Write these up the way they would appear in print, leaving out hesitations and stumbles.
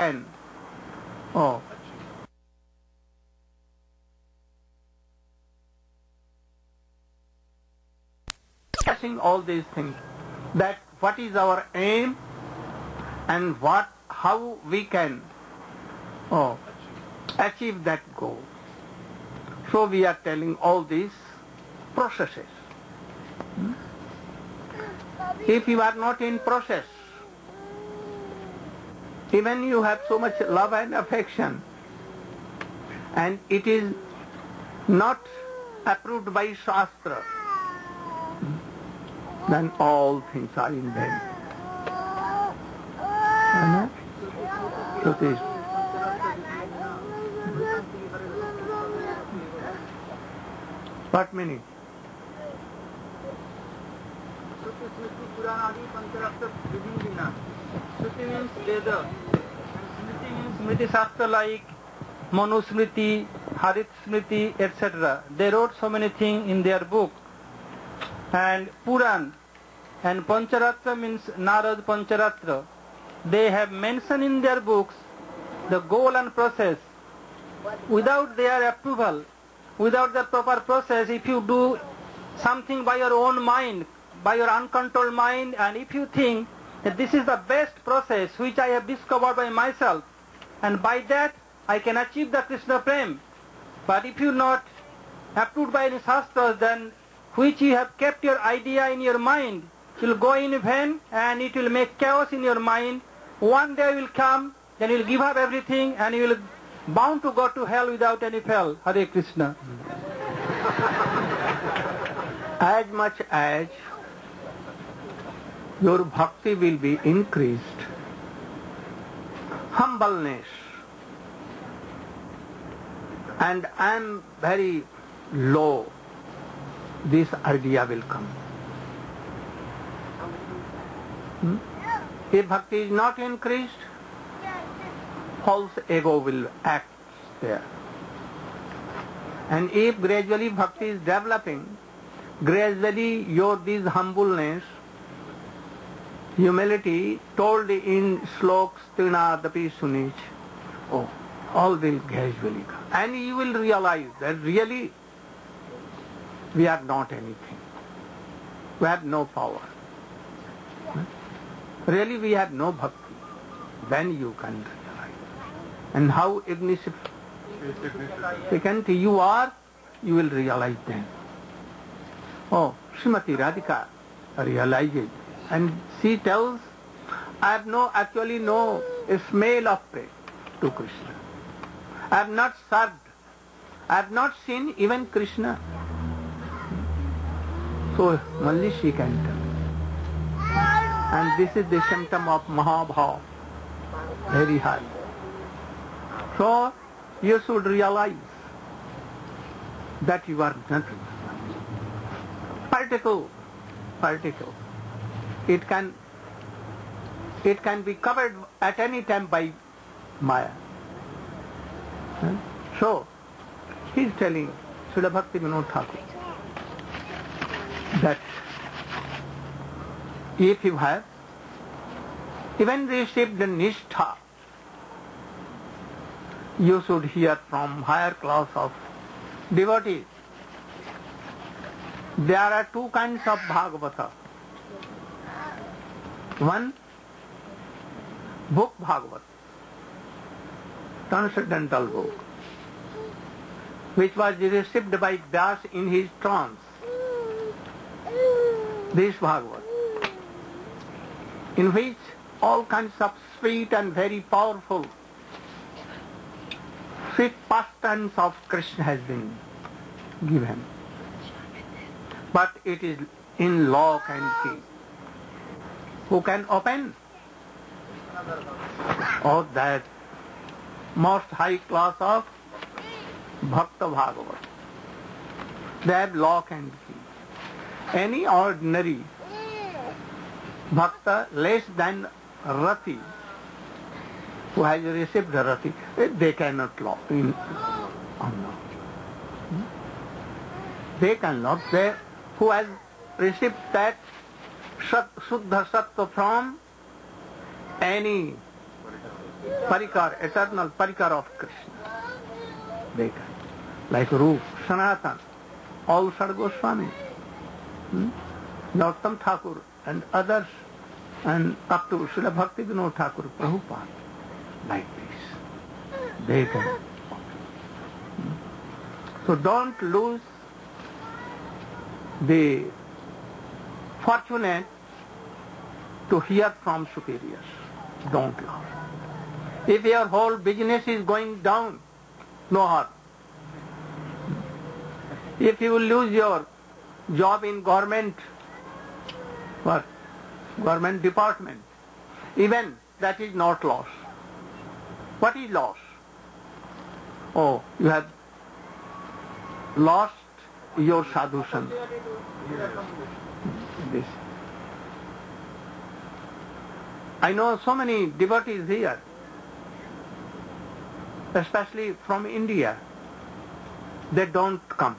can. Oh. Discussing all these things, that what is our aim and how we can achieve that goal. So we are telling all these processes. If you are not in process, even you have so much love and affection, and it is not approved by Shastra, then all things are in vain. So this. What meaning? Shruti means Veda, and Smriti means Smriti Shastra like Manusmriti, Harit Smriti, etc. They wrote so many things in their book. And Puran and Pancharatra means Narad Pancharatra. They have mentioned in their books the goal and process. Without their approval, without the proper process, if you do something by your own mind, by your uncontrolled mind, and if you think that this is the best process which I have discovered by myself, and by that I can achieve the Krishna Prem, but if you not approved by any Shastras, then which you have kept your idea in your mind will go in vain, and it will make chaos in your mind. One day will come, then you will give up everything, and you will bound to go to hell without any fail. Hare Krishna. As much as your bhakti will be increased, humbleness, and I am very low, this idea will come. If bhakti is not increased, false ego will act there. And if gradually bhakti is developing, gradually this humbleness, humility, told in sloks Trinadapi Sunich, all will gradually come. And you will realize that really we are not anything. We have no power. Really we have no bhakti. Then you can realize. And how insignificant you are, you will realize then. Srimati Radhika realizes. And she tells, I have actually no smell of prey to Krishna. I have not served. I have not seen even Krishna. So only she can tell. And this is the symptom of Mahabhav, very high. So you should realize that you are nothing. Particle. It can be covered at any time by Maya. So he is telling Srila Bhakti Vinod Thakur that if you have even received the Nishtha, you should hear from higher class of devotees. There are two kinds of Bhagavata. One, book Bhagavat, transcendental book, which was received by Vyas in his trance. This Bhagavat, in which all kinds of sweet and very powerful sweet pastimes of Krishna has been given. But it is in lock and key. Who can open? That most high class of Bhakta Bhagavat. They have lock and key. Any ordinary Bhakta less than Rati, who has received the Rati, they cannot lock in. They cannot. They who has received that Shuddha Sattva from any Parikar, eternal Parikar of Krishna. Dekha. Like Rup, Sanatan, all Sad Goswami, Nauttam Thakur and others, and up to Srila Bhakti Vinod Thakur, Prabhupada, like this. They can. So don't lose the fortunate to hear from superiors. Don't lose. If your whole business is going down, no harm. If you lose your job in government department, even that is not loss. What is loss? Oh, you have lost your sadhushan. This. I know so many devotees here, especially from India. They don't come.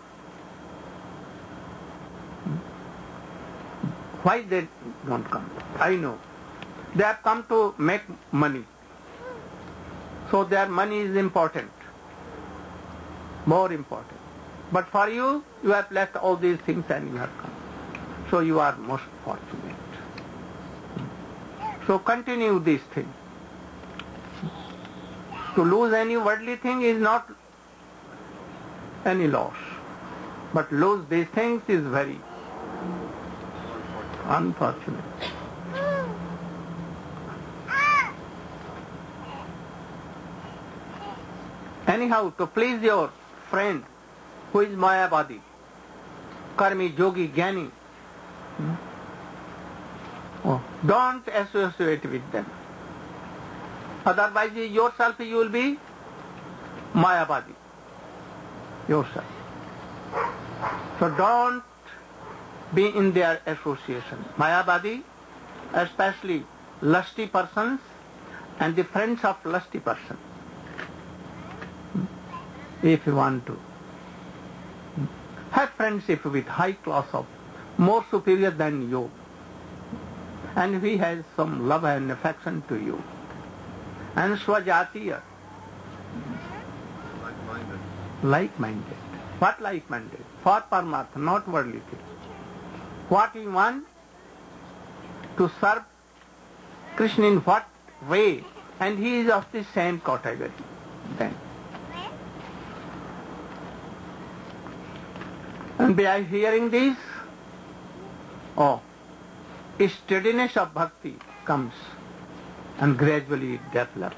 Why they don't come? I know. They have come to make money. So their money is important. More important. But for you, you have left all these things and you have come. So you are most fortunate. So continue this thing. To lose any worldly thing is not any loss. But lose these things is very unfortunate. Anyhow, to please your friend who is Mayavadi, Karmi, Yogi, Jnani, don't associate with them. Otherwise, yourself you will be Mayavadi. Yourself. So don't be in their association. Mayavadi, especially lusty persons and the friends of lusty persons. If you want to have friendship with high class of more superior than you, and he has some love and affection to you, and swajatiya, like-minded. What like-minded? For Paramartha, not worldly things. What you want to serve Krishna in what way, and he is of the same category. Then. And by hearing this, steadiness of bhakti comes and gradually it develops.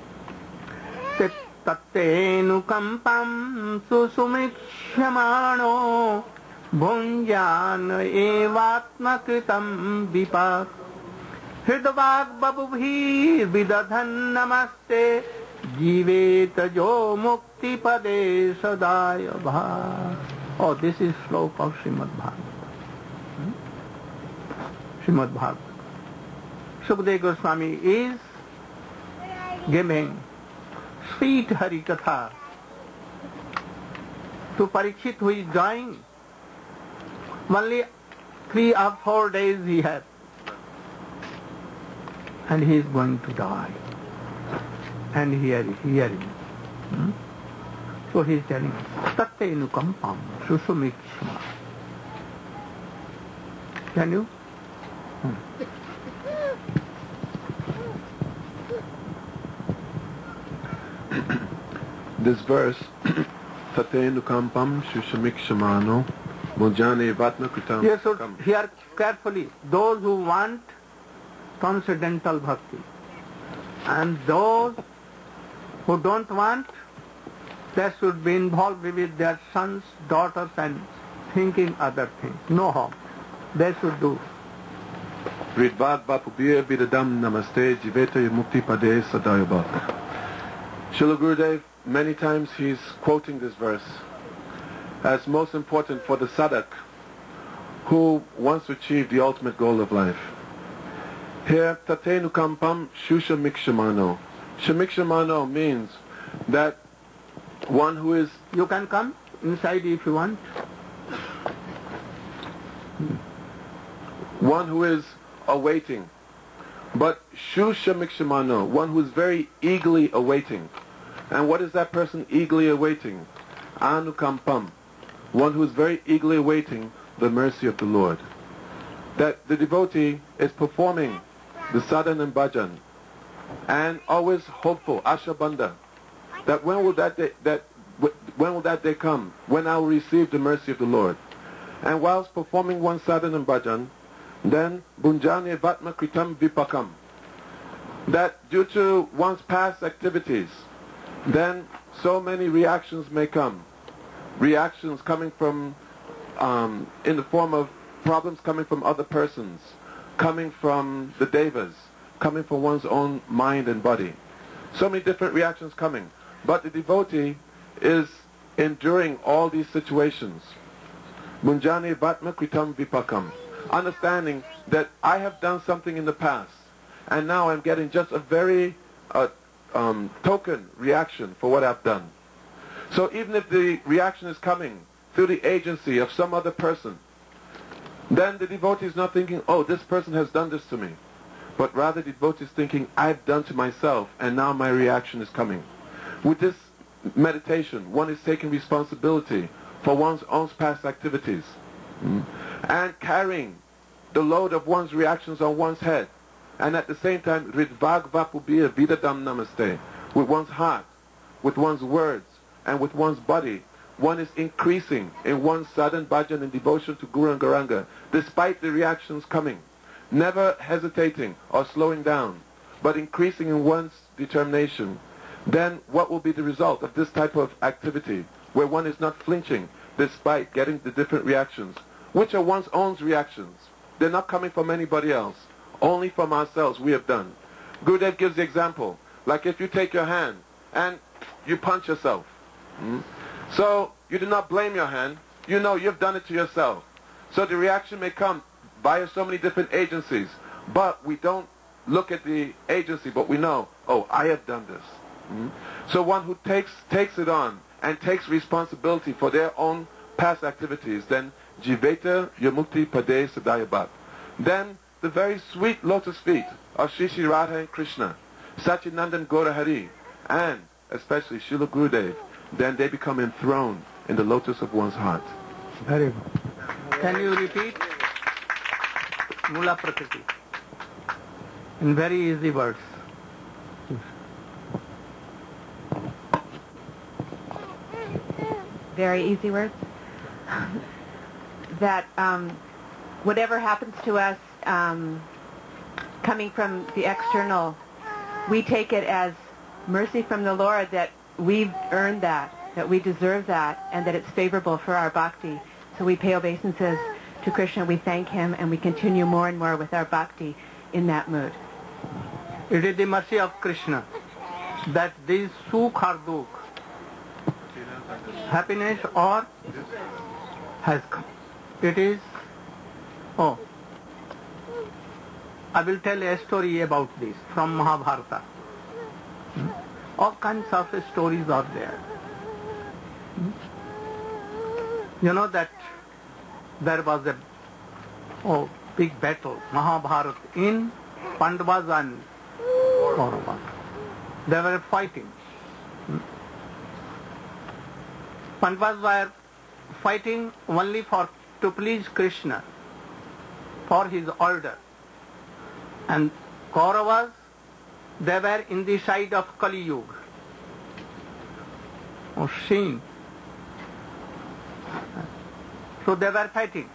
Tattenukampam susumikshmano bhunjan evatmakritam vipak hridvag babubhi vidadhan namaste jiveta jo mukti pade sadaya bha. Oh, this is sloka of Srimad Bhagavatam. Srimad Bhagavatam. Sukadeva Goswami is giving sweet Hari Katha to Parikshit who is dying. Only 3 or 4 days he has. And he is going to die. And hearing. So he is telling, Tattenukampam susumikshma. Can you? This verse, Tattenukampam susumikshmano mujane vatnakritam. You should hear carefully. Those who want transcendental bhakti and those who don't want, they should be involved with their sons, daughters and thinking other things. No harm. They should do. Ridvad bapubir vidadam namaste jiveta mukti pade sadayabha. Srila Gurudev, many times he's quoting this verse as most important for the sadhak who wants to achieve the ultimate goal of life. Here, Tattenukampam shusha mikshamano. Shamikshamano means that one who is... You can come inside if you want. One who is awaiting, But Shu Shamikshimano, one who is very eagerly awaiting. And what is that person eagerly awaiting? Anukampam, one who is very eagerly awaiting the mercy of the Lord. That the devotee is performing the sadhana and bhajan and always hopeful, ashabandha, that when will that day come, when I will receive the mercy of the Lord. And whilst performing one sadhana and bhajan, then bunjani vatma kritam vipakam, that due to one's past activities, then so many reactions may come. Reactions coming from, in the form of problems coming from other persons, coming from the devas, coming from one's own mind and body. So many different reactions coming. But the devotee is enduring all these situations. Munjani vatma kritam vipakam. Understanding that I have done something in the past, and now I'm getting just a very token reaction for what I've done. So even if the reaction is coming through the agency of some other person, then the devotee is not thinking, oh, this person has done this to me. But rather the devotee is thinking, I've done to myself, and now my reaction is coming. With this meditation, one is taking responsibility for one's own past activities, and carrying the load of one's reactions on one's head. And at the same time, Ridvag Vapubir Vidadam Namaste, with one's heart, with one's words, and with one's body, one is increasing in one's sadhana, bhajan, and devotion to Guru and Gauranga, despite the reactions coming, never hesitating or slowing down, but increasing in one's determination. Then what will be the result of this type of activity, where one is not flinching despite getting the different reactions, which are one's own reactions? They're not coming from anybody else, only from ourselves we have done. Gurudev gives the example, like if you take your hand and you punch yourself. So you do not blame your hand, you know you've done it to yourself. So the reaction may come via so many different agencies, but we don't look at the agency, but we know, oh, I have done this. So one who takes it on and takes responsibility for their own past activities, then Jiveta Yamukti Pade Sadayabat. Then the very sweet lotus feet of Shri Shri Radha and Krishna, Satchidananda Gaurahari, and especially Srila Gurudev, then they become enthroned in the lotus of one's heart. Very good. Can you repeat? Mula Prakriti. In very easy words. Very easy words. That whatever happens to us coming from the external, we take it as mercy from the Lord, that we've earned that we deserve that, and that it's favorable for our bhakti. So we pay obeisances to Krishna, we thank him, and we continue more and more with our bhakti in that mood. It is the mercy of Krishna that this sukh or dukh, happiness or has come. It is, I will tell a story about this from Mahabharata. All kinds of stories are there. You know that there was a big battle, Mahabharata, in Pandavas and Kauravas. They were fighting. Pandavas were fighting only to please Krishna, for his order. And Kauravas, they were in the side of Kali Yuga, or sin. So they were fighting.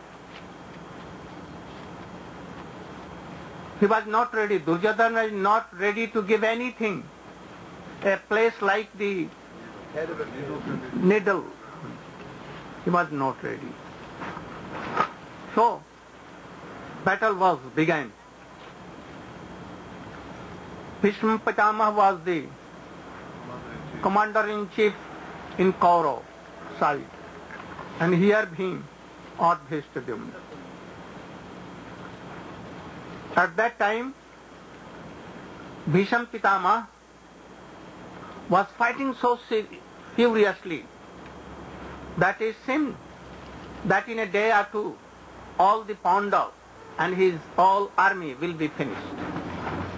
He was not ready. Duryodhana was not ready to give anything. A place like the needle. He was not ready. So, battle was began. Bhishma Pitamaha was the commander-in-chief in Kaurav side, and here Bhim or Dhishtadyumna. At that time, Bhishma Pitamaha was fighting so furiously that it seemed that in a day or two all the Pandavas and his all army will be finished.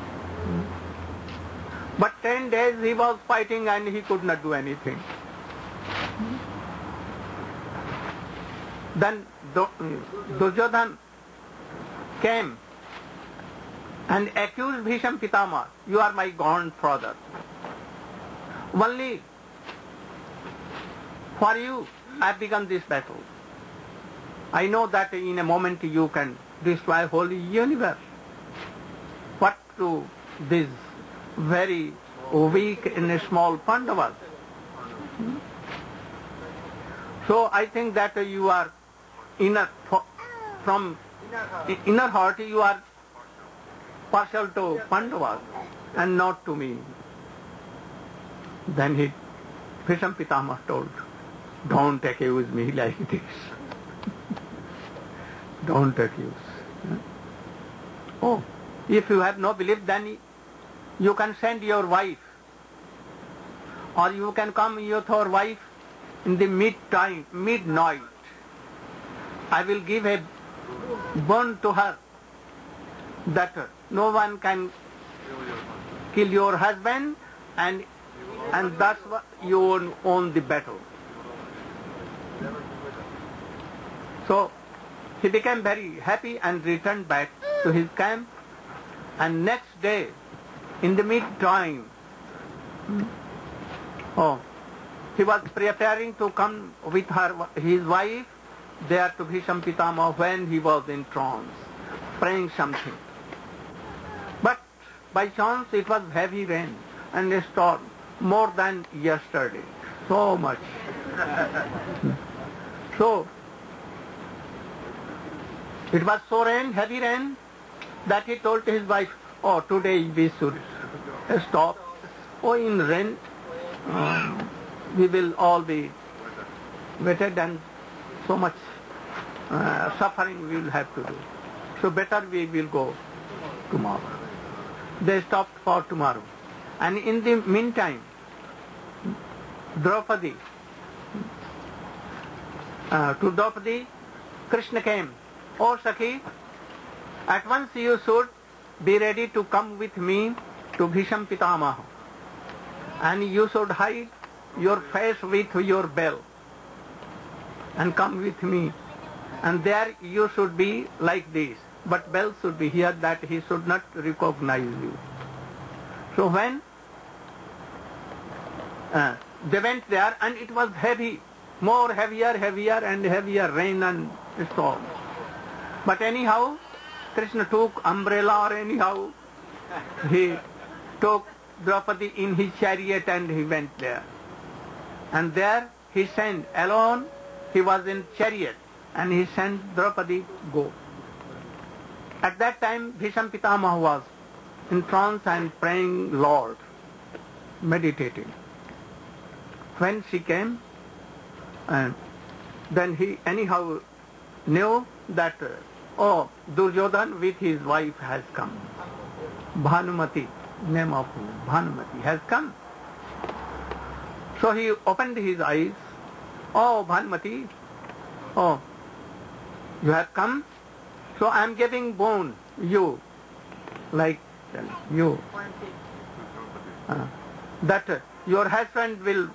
But 10 days he was fighting and he could not do anything. Then Duryodhana came and accused Bhisham Pitama, you are my grandfather. Only for you I have begun this battle. I know that in a moment you can destroy whole universe. What to this very weak and small Pandavas? So I think that you are from inner heart you are partial to Pandavas and not to me. Then Bhisham Pitama told, don't accuse me like this. Don't accuse. Oh, if you have no belief, then you can send your wife, or you can come with your wife in the midnight. I will give a bond to her that no one can kill your husband, and thus you own the battle. So he became very happy and returned back to his camp. And next day, in the mid-time, he was preparing to come with his wife there to Bhisham Pitama when he was in trance, praying something. But by chance it was heavy rain and a storm, more than yesterday, so much. So it was so heavy rain, that he told his wife, oh, today we should stop. Oh, in rain, we will all be wetted and so much suffering we will have to do. So better we will go tomorrow. They stopped for tomorrow. And in the meantime, to Draupadi, Krishna came. Oh, Sakhi, at once you should be ready to come with me to Bhisham Pitamaha. And you should hide your face with your bell and come with me. And there you should be like this. But bell should be here that he should not recognize you. So when they went there, and it was heavy, more heavier and heavier rain and storm. But anyhow, Krishna took umbrella, or anyhow, he took Draupadi in his chariot and he went there. And there he sent alone, he was in chariot, and he sent Draupadi go. At that time, Bhisham Pitamaha was in trance and praying Lord, meditating. When she came, and then he anyhow knew that, oh, Duryodhana with his wife has come. Bhanumati, name of Bhanumati, has come. So he opened his eyes. Oh, Bhanumati, oh, you have come? So I am giving bone, you, like you, that your husband will,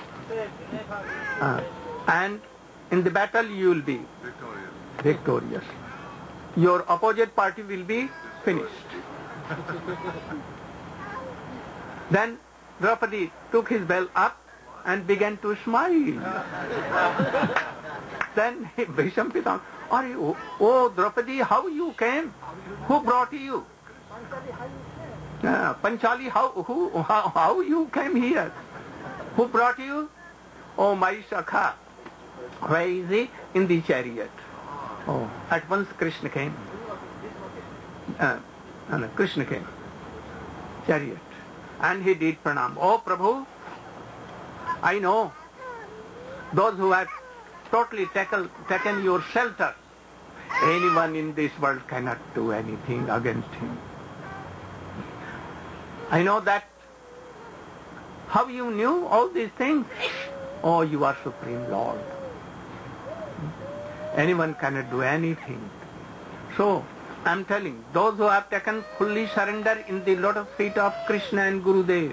and in the battle you will be victorious. Your opposite party will be finished. Then Draupadi took his bell up and began to smile. Then Bhisham Pitama, oh Draupadi, how you came? Who brought you? Panchali, how you came here? Who brought you? Oh, my Sakha. Where is he? In the chariot. Oh, at once Krishna came. Krishna came. Chariot. And he did pranam. Oh, Prabhu, I know those who have totally taken your shelter. Anyone in this world cannot do anything against him. I know that. How you knew all these things? Oh, you are Supreme Lord. Anyone cannot do anything. So, I'm telling, those who have taken fully surrender in the lotus feet of Krishna and Gurudev,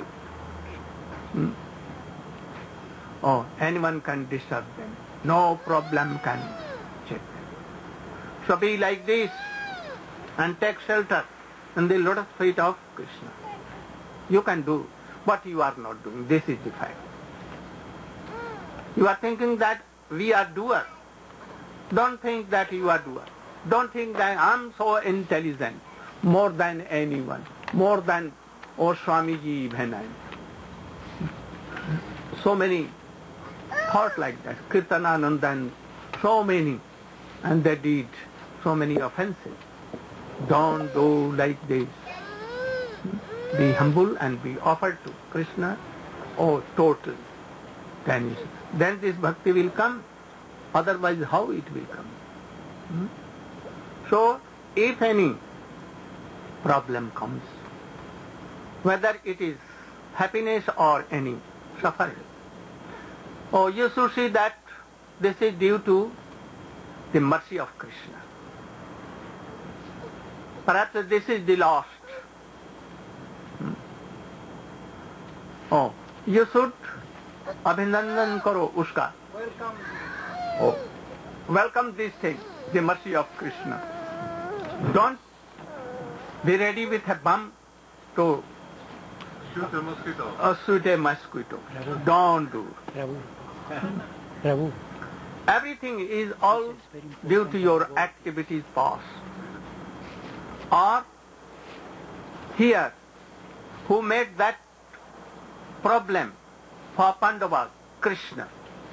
anyone can disturb them. No problem can check them. So be like this and take shelter in the lotus feet of Krishna. You can do what you are not doing. This is the fact. You are thinking that we are doers. Don't think that you are doer. Don't think that I'm so intelligent, more than anyone, more than Swamiji even. So many thought like that. Kirtanananda and so many, and they did so many offenses. Don't do like this. Be humble and be offered to Krishna, total. Then this bhakti will come. Otherwise, how it will come? So, if any problem comes, whether it is happiness or any suffering, you should see that this is due to the mercy of Krishna. Perhaps this is the lost. You should abhinandan karo uska. Welcome this thing, the mercy of Krishna. Don't be ready with a bomb to Shoot a mosquito. Shoot a mosquito. Don't do. Prabhu. Everything is all due to your activities past. Or here, who made that problem for Pandavas? Krishna.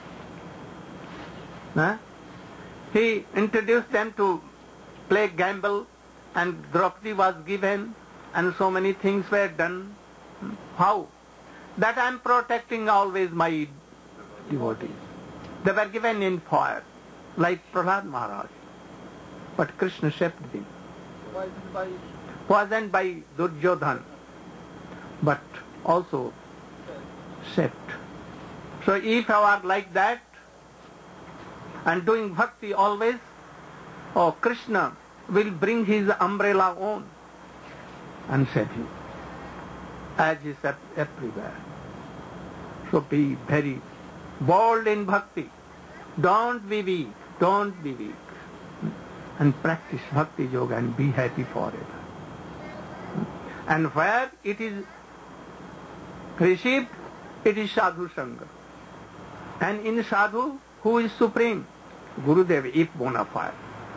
He introduced them to play gamble, and Draupadi was given, and so many things were done. How? That I am protecting always my devotees. They were given in fire, like Prahlad Maharaj. But Krishna saved them. Wasn't by Duryodhan, but also saved. So if you are like that, and doing bhakti always, Krishna will bring his umbrella on and save you, as is everywhere. So be very bold in bhakti. Don't be weak. Don't be weak. And practice bhakti yoga and be happy forever. And where it is received, it is sadhu sangha. And in sadhu, who is supreme? Gurudev, if bona fide.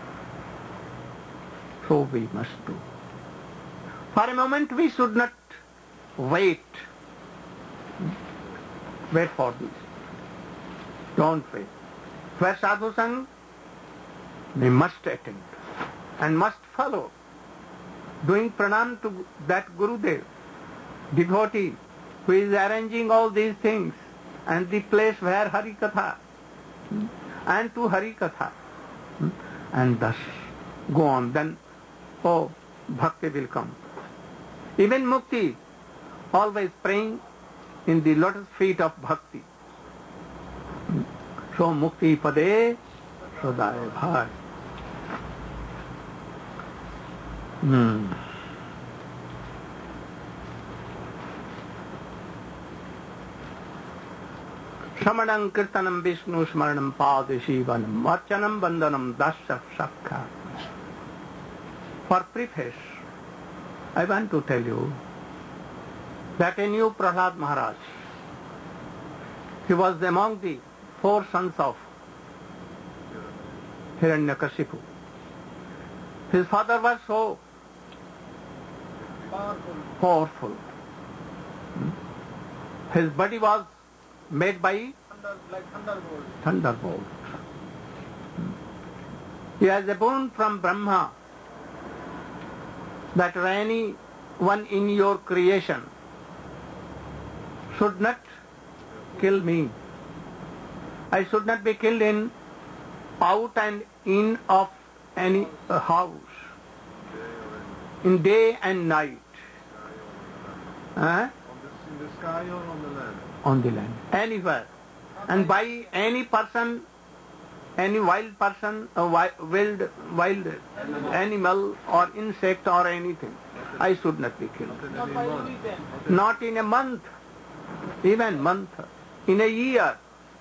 So we must do. For a moment we should not wait. Wait for this. Don't wait. Where sadhu sang, we must attend and must follow. Doing pranam to that Gurudev, devotee, who is arranging all these things, and the place where Hari Katha, and to Hari Katha, and thus go on. Then, bhakti will come. Even mukti, always praying in the lotus feet of bhakti. So mukti pade sodaya bhai. Samanam kirtanam Vishnu smaranam padeshivanam archanam vandanam dasya sakha. For preface, I want to tell you that a new Prahlad Maharaj, he was among the 4 sons of Hiranyakashipu. His father was so powerful. His body was made by thunderbolt. He has a boon from Brahma that any one in your creation should not kill me. I should not be killed in, out and in of any house, in day and night. In the sky or on the land? On the land, anywhere. And by any person any wild person, a wild animal or insect or anything, I should not be killed. Not in a month, even month, in a year.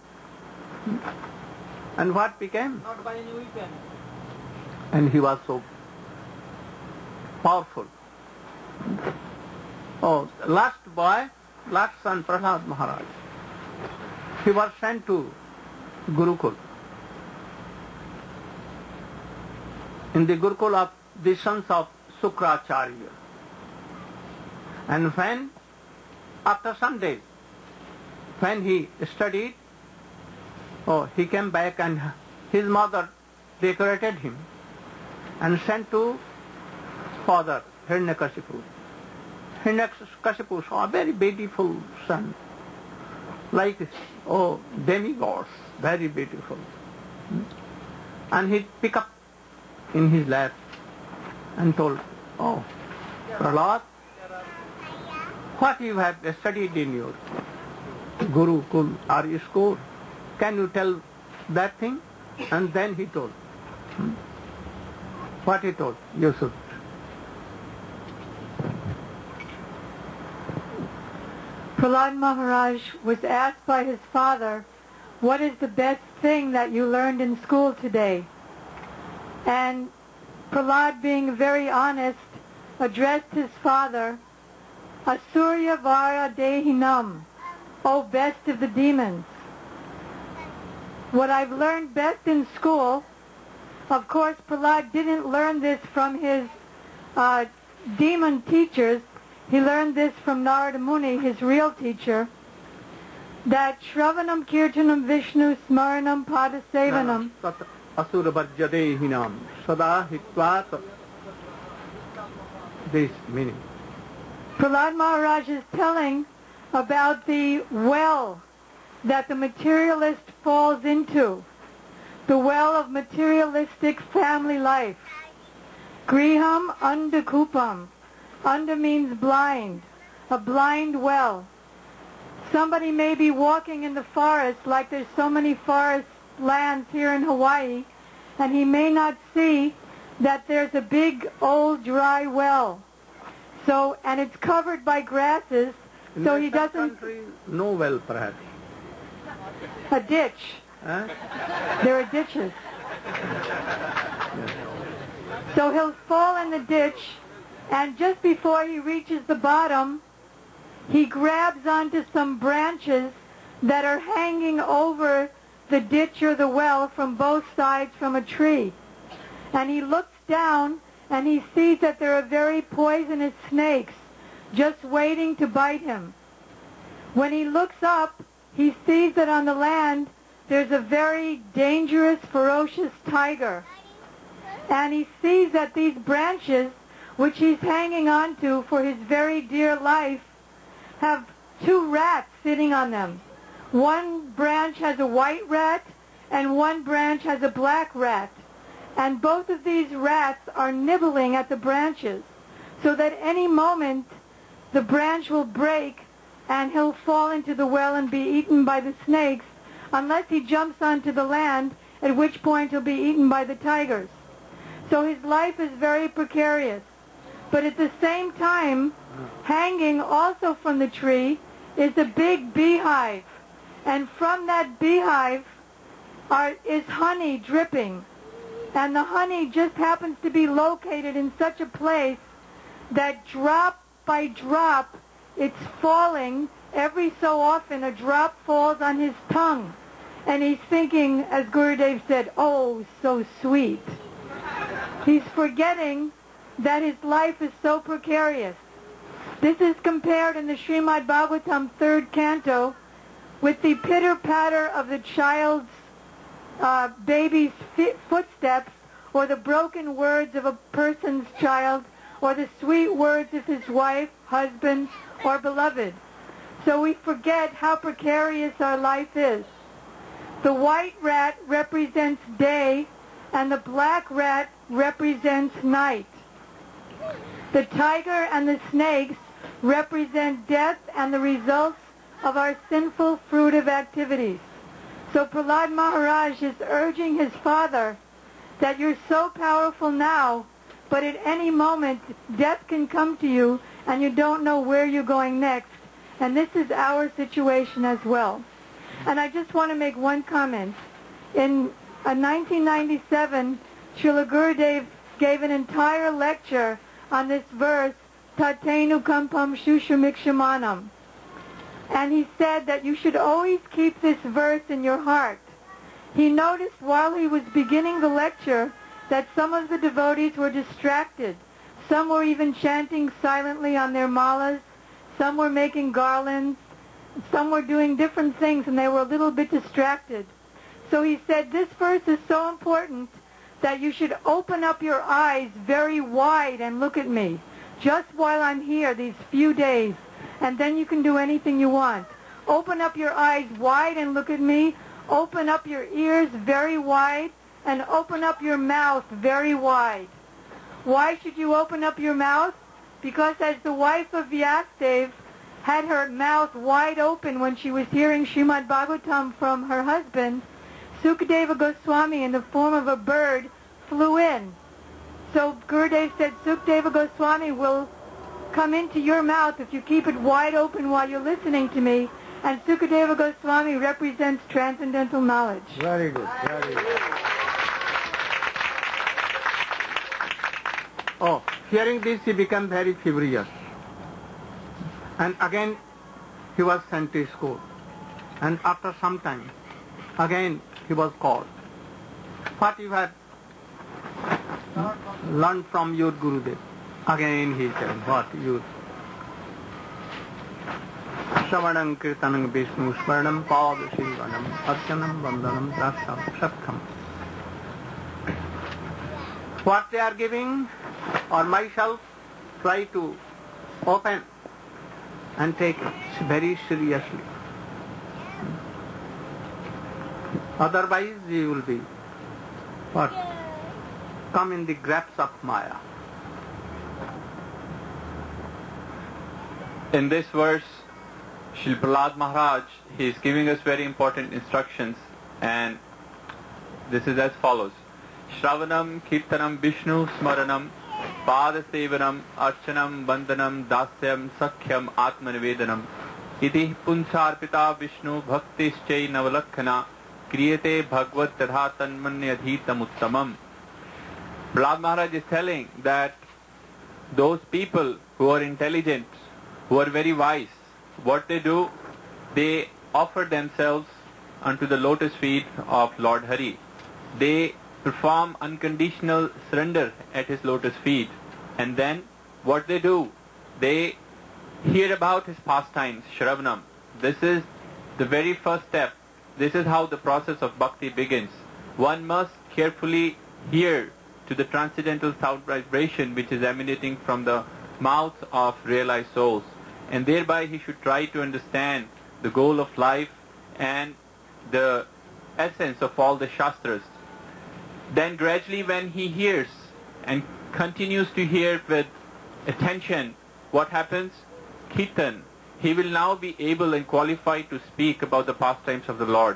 And what became? Not by any weekend. And he was so powerful. Oh, last son, Prahlad Maharaj, he was sent to Gurukul. In the Gurukul of the sons of Sukracharya. And when, after some days, when he studied, he came back and his mother decorated him and sent to father, Hiranyakashipu. Hiranyakashipu saw a very beautiful son, like, demigods, very beautiful. And he picked up in his lap and told, Prahlad, what you have studied in your Gurukul or school, can you tell that thing? And then he told. What he told? You should. Prahlad Maharaj was asked by his father, what is the best thing that you learned in school today? And Prahlad, being very honest, addressed his father, Asurya Vara Dehinam, O best of the demons. What I've learned best in school, of course Prahlad didn't learn this from his demon teachers, he learned this from Narada Muni, his real teacher, that Shravanam Kirtanam Vishnu Smaranam Padasevanam Asura Vajjadehinam Sada Hitvat. This meaning. Prahlad Maharaj is telling about the well that the materialist falls into, the well of materialistic family life. Griham Andakupam. Anda means blind, a blind well. Somebody may be walking in the forest, like there's so many forest lands here in Hawaii, and he may not see that there's a big old dry well. So, and it's covered by grasses, so he doesn't... Country, no well perhaps. A ditch. Huh? There are ditches. So he'll fall in the ditch, and just before he reaches the bottom, he grabs onto some branches that are hanging over the ditch or the well from both sides from a tree. And he looks down and he sees that there are very poisonous snakes just waiting to bite him. When he looks up, he sees that on the land there's a very dangerous, ferocious tiger. And he sees that these branches, which he's hanging onto for his very dear life, have two rats sitting on them. One branch has a white rat and one branch has a black rat. And both of these rats are nibbling at the branches, so that any moment the branch will break and he'll fall into the well and be eaten by the snakes, unless he jumps onto the land, at which point he'll be eaten by the tigers. So his life is very precarious. But at the same time, hanging also from the tree is a big beehive. And from that beehive is honey dripping. And the honey just happens to be located in such a place that drop by drop, it's falling. Every so often a drop falls on his tongue. And he's thinking, as Gurudev said, oh, so sweet. He's forgetting that his life is so precarious. This is compared in the Srimad Bhagavatam 3rd canto with the pitter-patter of the child's baby's footsteps, or the broken words of a person's child, or the sweet words of his wife, husband, or beloved. So we forget how precarious our life is. The white rat represents day, and the black rat represents night. The tiger and the snakes represent death and the results of our sinful fruitive activities. So Prahlad Maharaj is urging his father that you're so powerful now, but at any moment death can come to you and you don't know where you're going next. And this is our situation as well. And I just want to make one comment. In 1997, Srila Gurudev gave an entire lecture on this verse, Tatenu Kampam Shushumikshamanam. And he said that you should always keep this verse in your heart. He noticed while he was beginning the lecture that some of the devotees were distracted. Some were even chanting silently on their malas. Some were making garlands. Some were doing different things, and they were a little bit distracted. So he said, this verse is so important that you should open up your eyes very wide and look at me, just while I'm here these few days, and then you can do anything you want. Open up your eyes wide and look at me. Open up your ears very wide, and open up your mouth very wide. Why should you open up your mouth? Because as the wife of Vyasadeva had her mouth wide open when she was hearing Srimad Bhagavatam from her husband, Sukadeva Goswami in the form of a bird flew in. So Gurudev said, Sukadeva Goswami will come into your mouth if you keep it wide open while you're listening to me. And Sukadeva Goswami represents transcendental knowledge. Very good, very good. Oh, hearing this, he became very furious. And again, he was sent to school. And after some time, again, he was called. What you had learned from your Gurudev? Again, he said, what you... Shravanam Kirtanam Vishnu Smaranam Pada Shivanam Archanam Vandanam Drasham Shatkam. What they are giving, or myself, try to open and take it very seriously. Otherwise, you will be what? Come in the grasp of Maya. In this verse, Srila Prahlad Maharaj, he is giving us very important instructions, and this is as follows. Shravanam, Kirtanam, Vishnu, Smaranam, Pada Sevanam, Archanam, Vandanam, Dasyam, Sakhyam, Atmanivedanam, Iti Punsarpita Vishnu, Bhaktischai Navalakhana, Kriyate Bhagavad Tadha Tanmanyadhitam Uttamam. Prahlad Maharaj is telling that those people who are intelligent, who are very wise, what they do, they offer themselves unto the lotus feet of Lord Hari. They perform unconditional surrender at his lotus feet. And then what they do, they hear about his pastimes, Shravanam. This is the very first step. This is how the process of bhakti begins. One must carefully hear to the transcendental sound vibration which is emanating from the mouths of realized souls. And thereby he should try to understand the goal of life and the essence of all the Shastras. Then gradually when he hears and continues to hear with attention, what happens? Kirtan. He will now be able and qualified to speak about the pastimes of the Lord.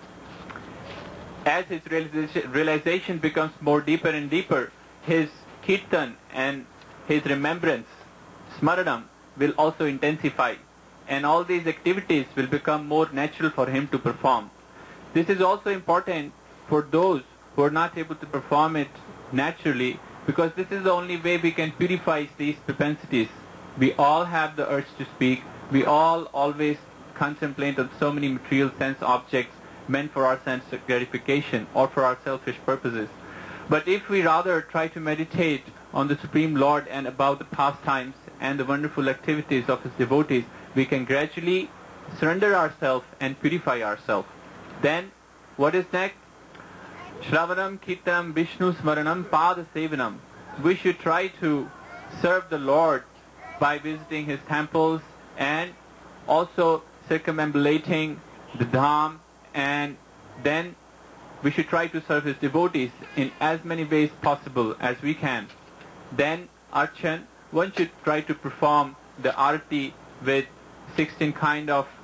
As his realization becomes more deeper and deeper, his Kirtan and his remembrance, Smaranam, will also intensify. And all these activities will become more natural for him to perform. This is also important for those who are not able to perform it naturally, because this is the only way we can purify these propensities. We all have the urge to speak. We all always contemplate on so many material sense objects meant for our sense gratification or for our selfish purposes. But if we rather try to meditate on the Supreme Lord and about the pastimes and the wonderful activities of his devotees, we can gradually surrender ourselves and purify ourselves. Then, what is next? Shravanam, Kirtanam, Vishnu, Smaranam, Pada Sevanam. We should try to serve the Lord by visiting his temples and also circumambulating the Dham, and then we should try to serve his devotees in as many ways possible as we can. Then, Archan, one should try to perform the Arati with 16 kind of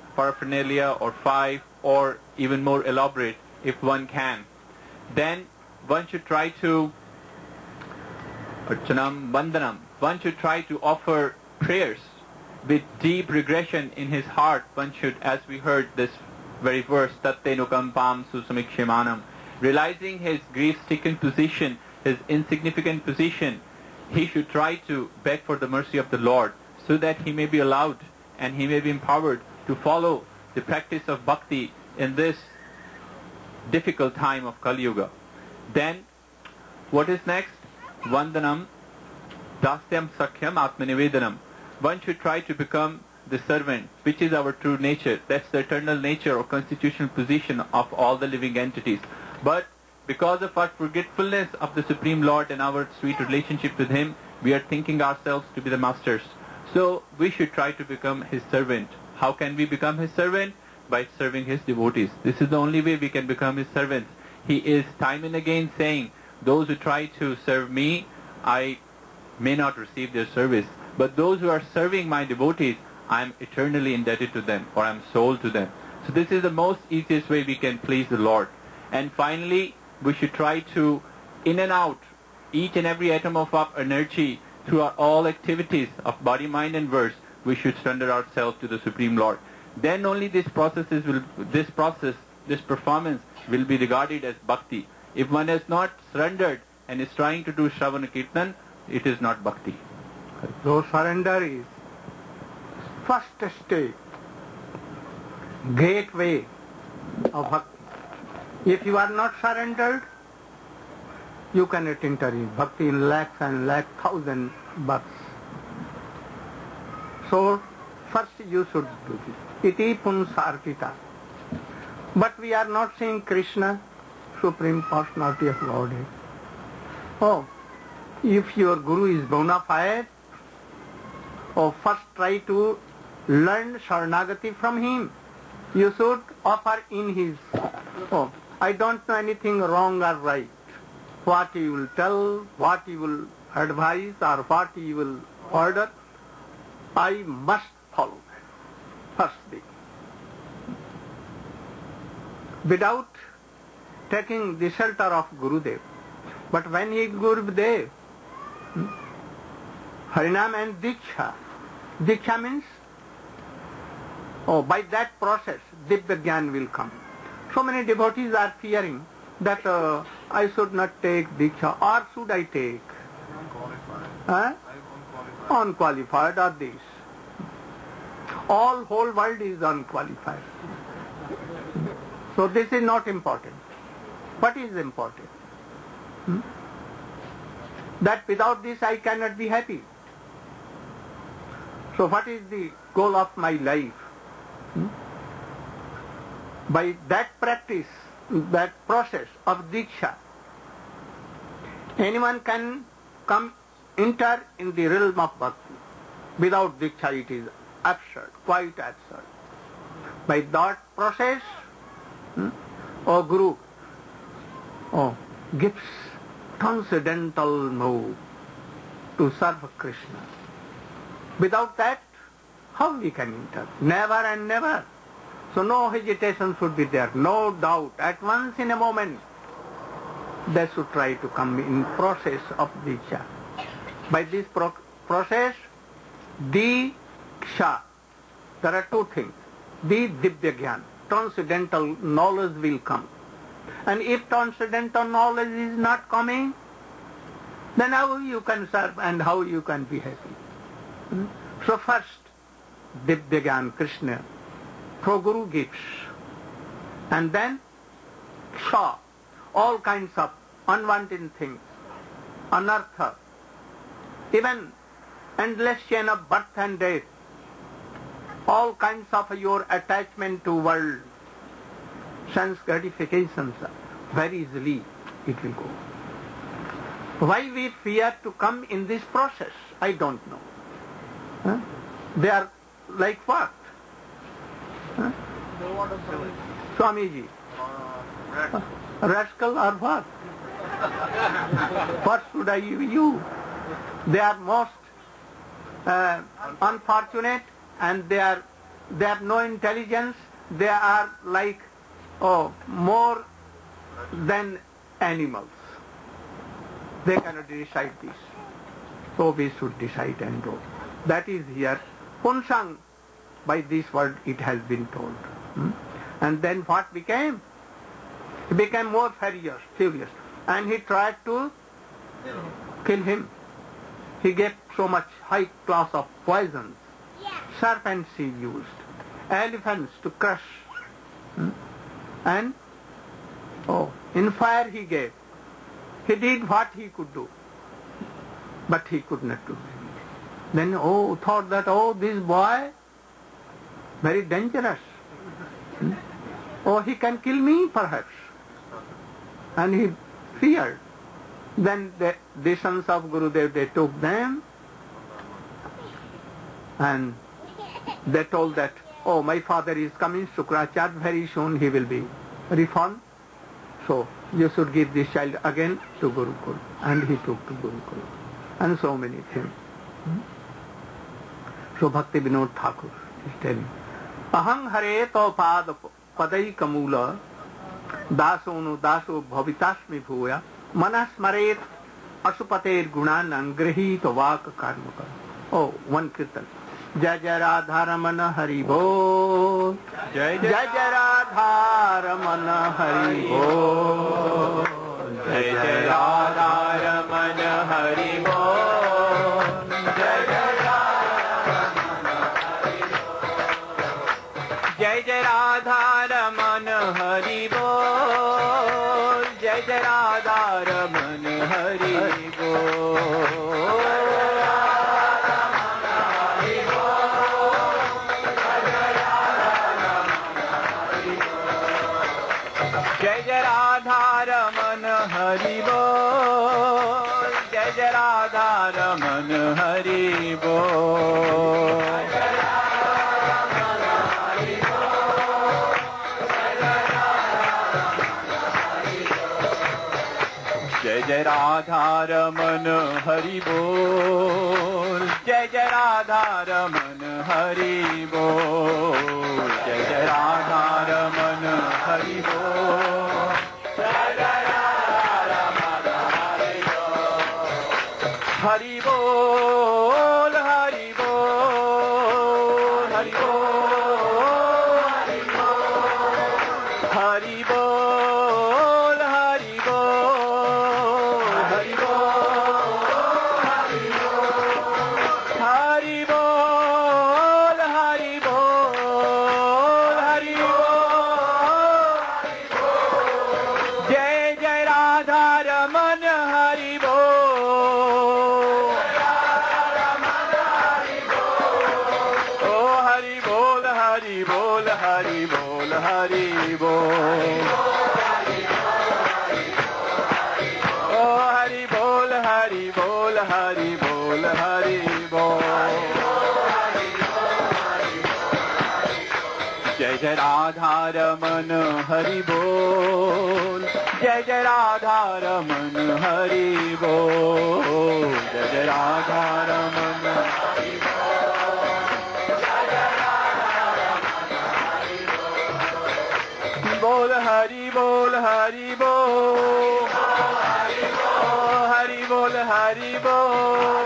paraphernalia or 5 or even more elaborate if one can. Then one should try to Archanam Vandanam. One should try to offer prayers with deep regression in his heart. One should, as we heard this very verse, Tattenukam Pam Susamikshemanam, realizing his grief-stricken position, his insignificant position, he should try to beg for the mercy of the Lord so that he may be allowed and he may be empowered to follow the practice of bhakti in this difficult time of Kali Yuga. Then, what is next? Vandanam, Dasyam Sakhyam Atmanivedanam. One should try to become the servant, which is our true nature. That's the eternal nature or constitutional position of all the living entities. But because of our forgetfulness of the Supreme Lord and our sweet relationship with Him, we are thinking ourselves to be the masters. So we should try to become His servant. How can we become His servant? By serving His devotees. This is the only way we can become His servants. He is time and again saying, those who try to serve me, I may not receive their service. But those who are serving my devotees, I am eternally indebted to them, or I am sold to them. So this is the most easiest way we can please the Lord. And finally, we should try to in and out each and every atom of our energy through our all activities of body, mind and verse. We should surrender ourselves to the Supreme Lord. Then only this performance will be regarded as bhakti. If one has not surrendered and is trying to do Shravana Kirtan, it is not bhakti. So surrender is first stage, gateway of bhakti. If you are not surrendered, you cannot enter in bhakti in lakhs and thousand births. So first you should do this. Iti punsarkita. But we are not saying Krishna, Supreme Personality of Godhead. Oh, if your Guru is bona fide, first try to learn Sharanagati from him. You should offer in his, I don't know anything wrong or right. What he will tell, what he will advise, or what he will order, I must follow that. First thing. Without taking the shelter of Gurudev. But when he is Gurudev, Harinam and Diksha. Diksha means, by that process, Divya Gyan will come. So many devotees are fearing that I should not take Diksha, or should I take? Unqualified or this. Whole world is unqualified. So this is not important. What is important? That without this I cannot be happy. So what is the goal of my life? By that practice, that process of Diksha, anyone can enter in the realm of Bhakti. Without Diksha it is absurd, quite absurd. By that process, Guru gives transcendental move to serve Krishna. Without that, how we can enter? Never and never. So no hesitation should be there, no doubt. At once in a moment, they should try to come in process of Diksha. By this process, Diksha, there are two things. The Divya Gyan, transcendental knowledge will come. And if transcendental knowledge is not coming, then how you can serve and how you can be happy? So first, Divya Gyan, Krishna, through Guru gives. And then, Ksha, all kinds of unwanted things, anartha, even endless chain of birth and death, all kinds of your attachment to world, sense gratifications, very easily it will go. Why we fear to come in this process, I don't know. They are like what? Swamiji. Rascal or what? What should I give you? They are most unfortunate and they are they have no intelligence, they are like, more than animals. They cannot decide this. So we should decide and go. That is here. Punsang, by this word it has been told. And then what became? He became more furious. And he tried to kill him. He gave so much high class of poisons. Serpents he used. Elephants to crush. And, in fire he gave. He did what he could do. But he could not do. Then, thought that, this boy, very dangerous. He can kill me perhaps. And he feared. Then the sons of Gurudev, they took them and they told that, my father is coming, Shukracharya, very soon he will be reformed. So you should give this child again to Gurukul. And he took to Gurukul. And so many things. So Bhakti Vinod Thakur is telling, Ahang hare to padai kamula daso bhavitasmi bhuya manasmaret asupater gunan angrahi to vak karma. One kirtan. Jai Jai Radha Ramana Hari Bol. Jai Jai Radha Ramana Hari Bol. Jai Jai Radha Ramana Hari Bol. Jai Jai Jai Jai Radha Ramana Hari Bol. Jai Jai Radha Ramana Hari Bol. Jai Jai Radha Ramana Hari Bol. Jai Jai Radha Ramana Hari Bol. Jai Jai Radha Ramana Hari Bol. Jai Jai Radha Ramana Hari Bol. Jai Jai Radha Ramana Hari Bol. Jai Jai Radha Ramana Hari Bol. Hari Bol, Hari Bol, Hari Bol, Hari Bol, Hari Bol, Hari Bol, Hari Bol, Hari Bol, Hari Bol, Hari Bol. Jai Jai Radha Ramana Hari Bol. Oh Hari Bol, Hari Bol, Hari Bol, Hari Bol. Oh Hari Bol, Hari Bol, Hari Bol, Hari Bol. Jai Jai Radha Ramana Hari Bol. Jai Jai Radha Ramana Hari Bol. Jai Jai Radha Ramana Hari Bol. Hari Bol, Hari Bol. Oh Hari Bol, Hari Bol.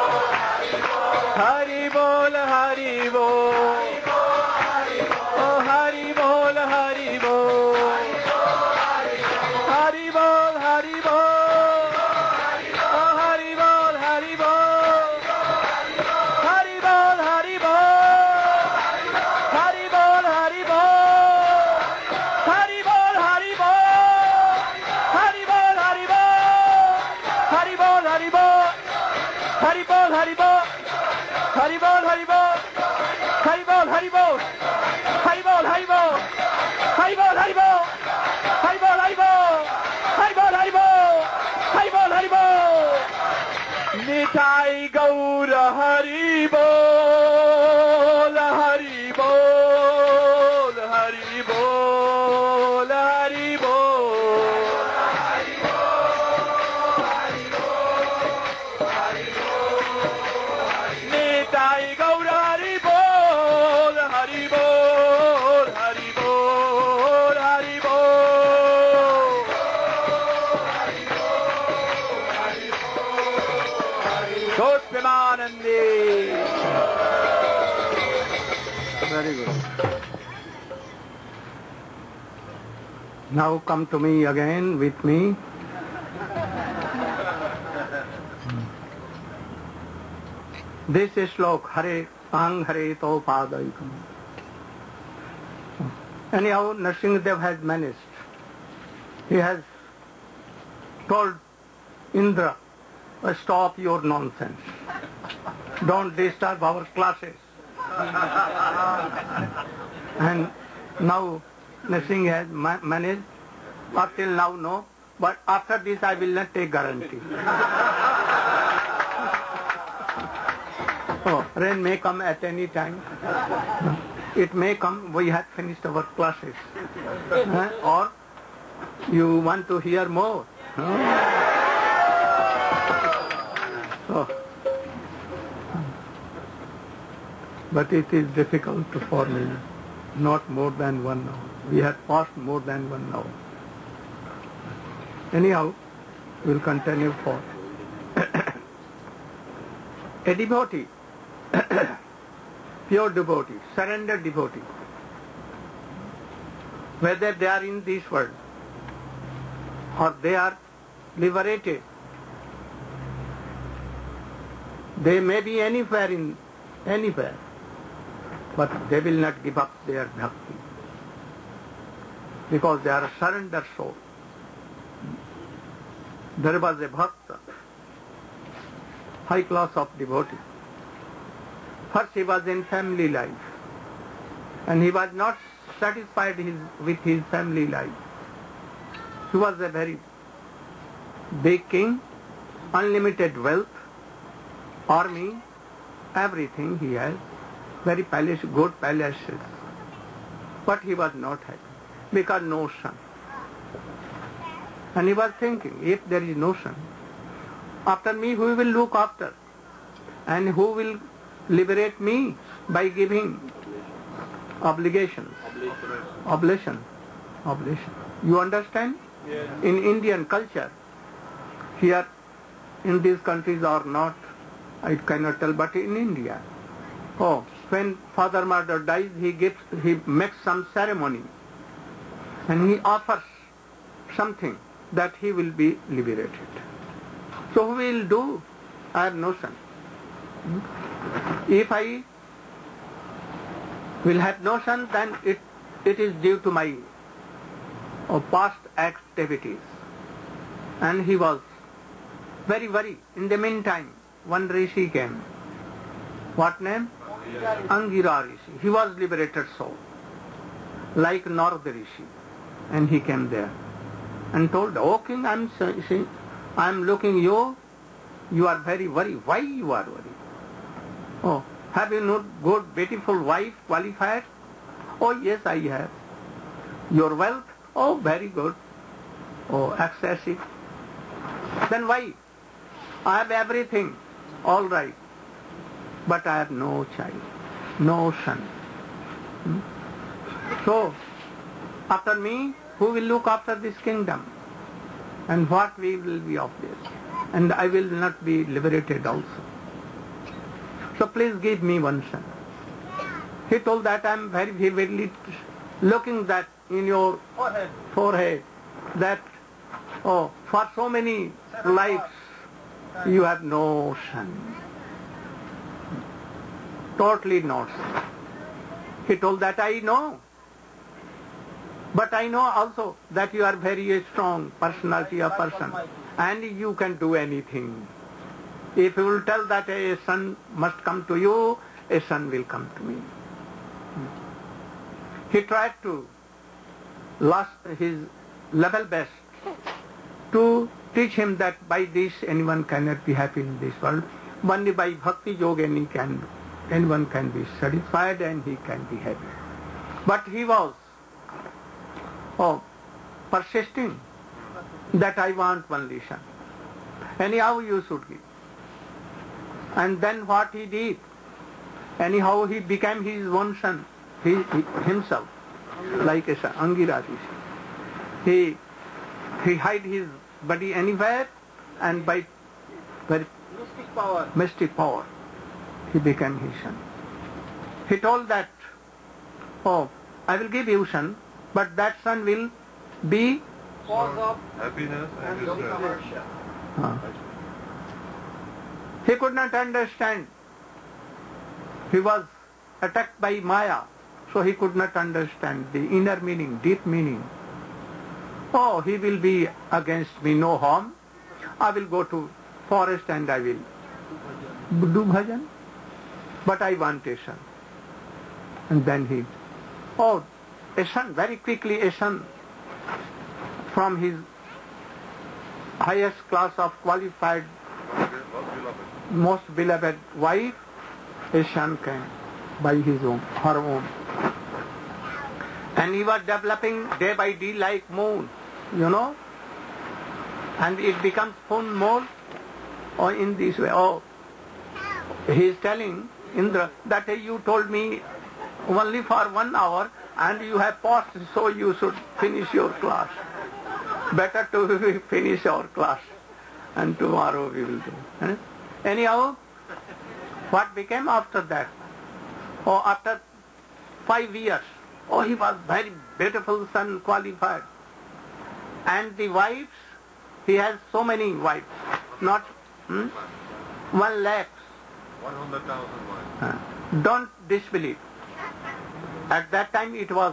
Hari Bol, Hari Bol. Oh Hari Bol, Hari Bol. Hari Bol, Hari Bol. Oh Hari Bol, Hari Bol. Hari Bol, Hari Bol. Hari Bol, Hari Bol. Hari Bol, Hari Bol. Hari Bol, Hari Bol. Hari Bol, Hari Bol. Hari Bol, Hari Bol. Hari Bol, Hari Bol. Hari Bol, Hari Bol. Hari Bol, Hari Bol. Hari Bol, Hari Bol. Hari Bol, Hari Bol. Hari Bol, Hari Bol. Hari Bol, Hari Bol. Nitai Gaura Hari Bol. Hari Bol. Hari Bol. Hari Bol. Nitai Gaura Hari Bol. Hari Bol. Gandhi. Very good. Now come to me again with me. This is Shlok, Hare Ang Hare To Padaikam. Anyhow, Nrsimhadev has managed. He has told Indra, stop your nonsense. Don't disturb our classes. And now Nrsimha has managed. Up till now, no. But after this, I will not take guarantee. Oh, rain may come at any time. It may come, we have finished our classes. Or you want to hear more. Oh. But it is difficult for me. Not more than 1 hour. We have passed more than 1 hour. Anyhow, we'll continue for a devotee. Pure devotee, surrendered devotee, whether they are in this world or they are liberated, they may be anywhere, but they will not give up their bhakti because they are a surrendered soul. There was a bhakta, high class of devotee. First he was in family life and he was not satisfied with his family life. He was a very big king, unlimited wealth, army, everything he has, very good palaces. But he was not happy because no son. And he was thinking, if there is no son, after me who will look after? And who will liberate me by giving obligations? Oblation. You understand? Yes. In Indian culture, here in these countries or not, I cannot tell, but in India, when father mother dies, he makes some ceremony and he offers something that he will be liberated. So who will do? I have no son. If I will have no son, then it is due to my past activities. And he was very worried. In the meantime, one rishi came. What name? Angira Rishi. He was liberated soul, like Narad Rishi. And he came there and told, "Oh king, I'm looking you are very worried. Why you are worried? Oh, have you not good, beautiful wife, qualified? Oh yes, I have. Your wealth? Oh, very good. Oh, excessive. Then why? I have everything, all right, but I have no child, no son. So, after me, who will look after this kingdom? And what will be of this? And I will not be liberated also. So please give me one son." He told that I am very vividly looking that in your forehead that, for so many lives you have no son. Totally not. He told that I know. But I know also that you are very strong personality of person and you can do anything. If you will tell that a son must come to you, a son will come to me. He tried to last his level best to teach him that by this anyone cannot be happy in this world. Only by bhakti yoga anyone can be satisfied and he can be happy. But he was persisting that I want only son. Anyhow you should give. And then what he did? Anyhow he became his own son, himself, like a son, Angira Rishi. He hid his body anywhere and by very mystic power he became his son. He told that, oh, I will give you son, but that son will be Cause of happiness and distress. He could not understand. He was attacked by Maya, so he could not understand the inner meaning, deep meaning. Oh, he will be against me, no harm. I will go to forest and I will do bhajan. But I want a son. And then he, oh, a son, very quickly a son from his highest class of qualified, most beloved wife, a son came by his own, her own. And he was developing day by day like moon, and it becomes full moon, or in this way. Oh, he is telling Indra that you told me only for 1 hour and you have paused, so you should finish your class. Better to finish our class and tomorrow we will do. Anyhow, what became after that? Oh, after 5 years, oh, he was very beautiful son, qualified. And the wives, he has so many wives, not 1 lakh. 100,000 wives. Don't disbelieve. At that time it was,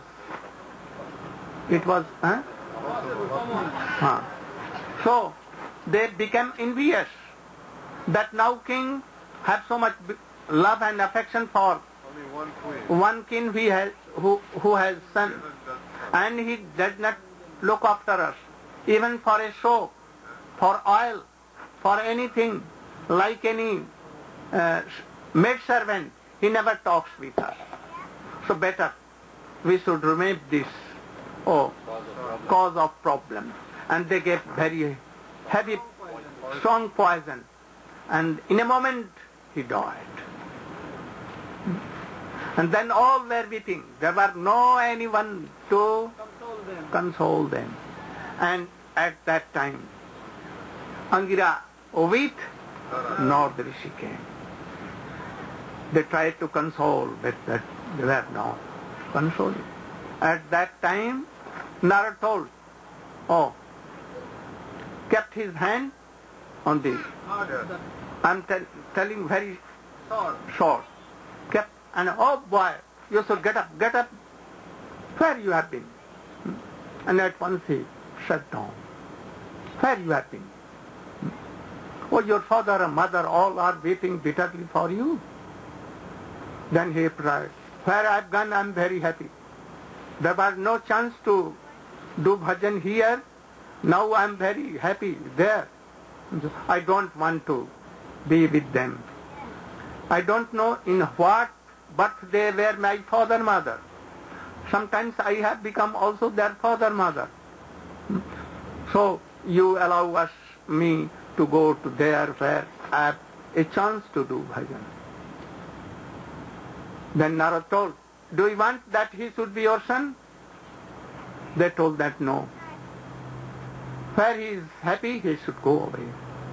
so they became envious that now king have so much love and affection for Only one queen. one king who has son, and he does not look after us, even for a show, for oil, for anything, like any maid servant, he never talks with us. So better we should remove this cause of problem. And they gave very heavy, strong poison, and in a moment he died. And then all were weeping. There were no anyone to console them. And at that time, Angira with Narada Rishi came. They tried to console, but they were not consoling. At that time, Narada told, kept his hand on the, I'm telling very short, kept, and oh boy, you should get up, where you have been? And at once he shut down. Where you have been? Oh, your father and mother all are weeping bitterly for you. Then he cried, where I've gone, I'm very happy. There was no chance to do bhajan here. Now I'm very happy there. I don't want to be with them. I don't know in what, but they were my father, mother. Sometimes I have become also their father, mother. So you allow me to go to there where I have a chance to do bhajan. Then Narada told, do you want that he should be your son? They told that no. Where he is happy, he should go away.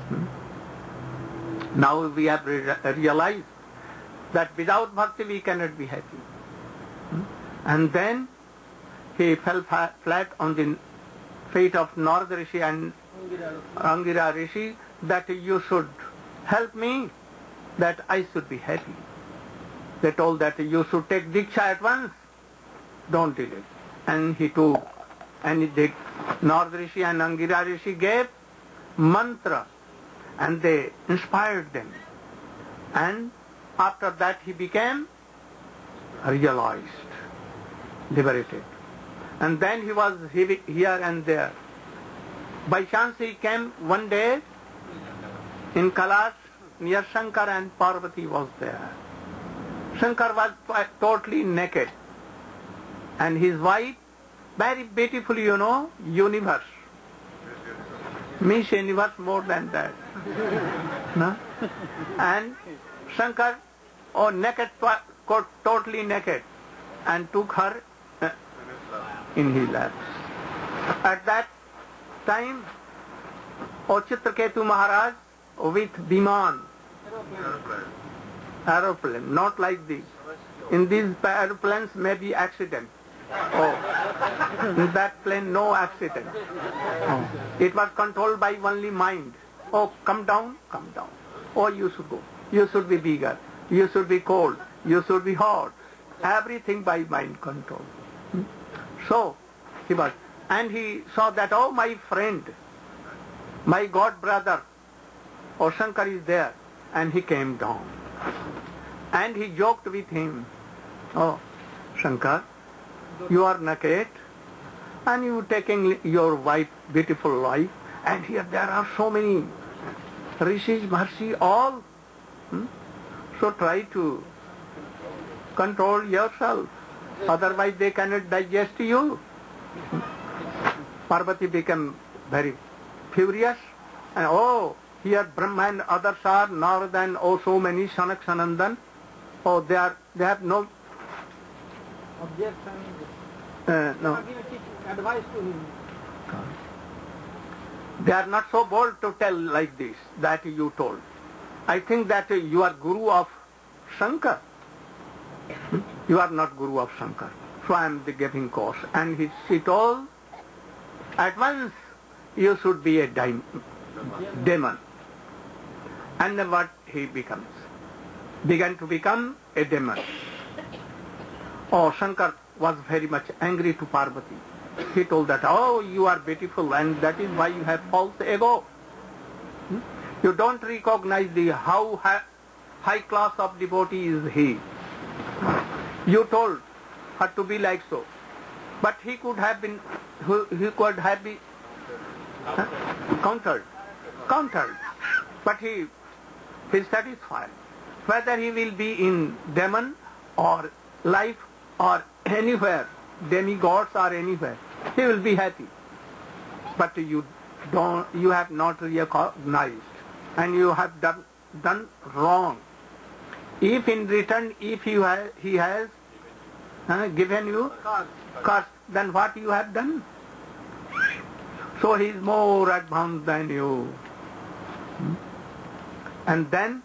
Now we have realized that without bhakti we cannot be happy. And then he fell flat on the feet of Narada Rishi and Angira Rishi that you should help me, that I should be happy. They told that you should take Diksha at once, don't delay. And he took, and Narada Rishi and Angira Rishi gave mantra, and they inspired them. And after that he became realized, liberated. And then he was here and there. By chance he came one day in Kailash near Shankar, and Parvati was there. Shankar was totally naked, and his wife, very beautiful, universe. Miss Universe, more than that. No? And Shankar, naked, totally naked, and took her in his lap. At that time, Chitraketu Maharaj with Biman, aeroplane, not like this. In these aeroplanes may be accident. Oh, in that plane no accident. Oh. It was controlled by only mind. Oh, come down, come down. Oh, you should go. You should be bigger. You should be cold. You should be hot. Everything by mind control. So, he was, and he saw that, oh, my friend, my god brother, oh, Shankar is there, and he came down. And he joked with him, oh, Shankar, you are naked, and you taking your wife, beautiful wife, and here there are so many rishis, Maharshi, all. So try to control yourself, otherwise they cannot digest you. Parvati became very furious, and oh, here Brahma and others are, nor than oh so many Sanak Sanandan. Oh, they have no objection. No. Advice to him. They are not so bold to tell like this that you told. I think that you are Guru of Shankar. You are not Guru of Shankar. So I am giving course. And he told, at once you should be a demon. And what he becomes? Began to become a demon. Oh, Shankar was very much angry to Parvati. He told that, oh, you are beautiful and that is why you have false ego. You don't recognize how high class of devotee is he. You told her to be like so. But he could have been countered. But he is satisfied. Whether he will be in demon or life or anywhere, demigods or anywhere, he will be happy. But you have not recognized, and you have done wrong. If in return, if he has given you curse, then what you have done? So he is more advanced than you. And then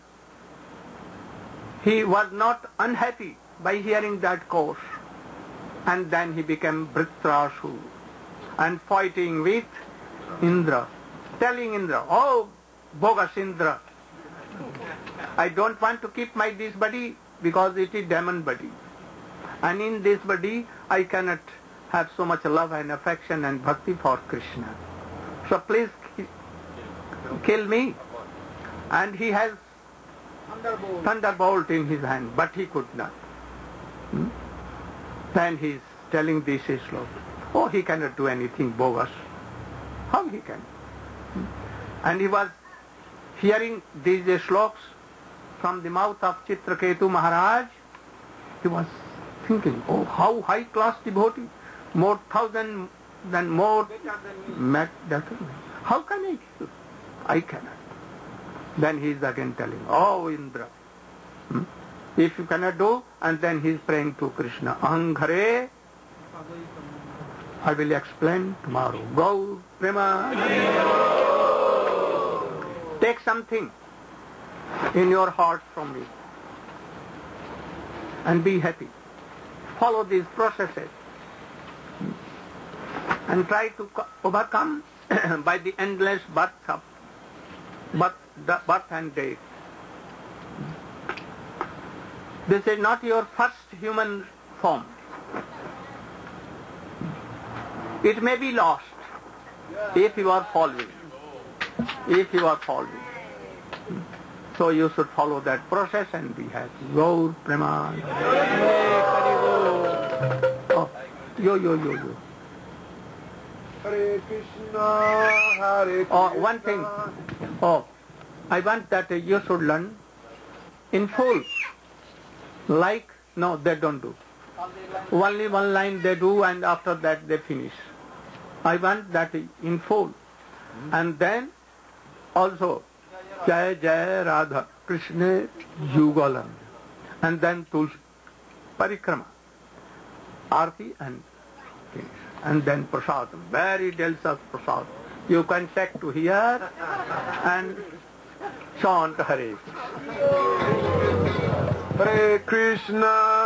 he was not unhappy by hearing that course. And then he became Vritrashu and fighting with Indra, telling Indra, oh, bogus Indra, I don't want to keep this body because it is demon body. And in this body I cannot have so much love and affection and bhakti for Krishna. So please kill me. And he has thunderbolt in his hand, but he could not. Then he is telling this sloka. Oh, he cannot do anything bogus. How he can? And he was hearing these sloks from the mouth of Chitraketu Maharaj. He was thinking, oh, how high class devotee, more thousand than more. How can I kill? I cannot. Then he is again telling, oh Indra, if you cannot do, and then he is praying to Krishna, Anghare, I will explain tomorrow. Go, Prema. Take something in your heart from me and be happy. Follow these processes and try to overcome by the endless birth and death. This is not your first human form. It may be lost if you are following. So you should follow that process and be happy. Gaur Prema. Oh, yo. Hare Krishna, Hare Krishna. Oh, one thing. Oh, I want that you should learn in full. Like, no, they don't do. Only one line they do and after that they finish. I want that in full. And then also, Jai Jai Radha Krishna Yugalam. And then Tulsi Parikrama, Arti and finish. And then Prasadam, very delicious Prasadam. You can take to here and chant Hare Krishna. Hare Krishna,